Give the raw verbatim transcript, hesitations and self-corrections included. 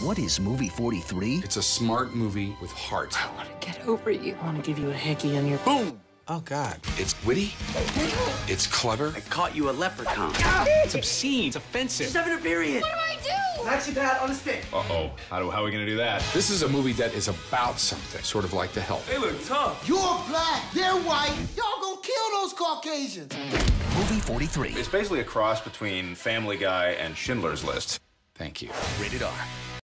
What is movie forty-three? It's a smart movie with heart. I want to get over you. I want to give you a hickey on your boom. Oh, God. It's witty. It's clever. I caught you a leprechaun. Ah! It's obscene. It's offensive. She's having a period. What do I do? Maxi pad on a stick. Uh-oh. How, do, how are we going to do that? This is a movie that is about something, sort of like The Help. They look tough. You're black, they're white. Y'all gonna kill those Caucasians. Movie forty-three. It's basically a cross between Family Guy and Schindler's List. Thank you. Rated R.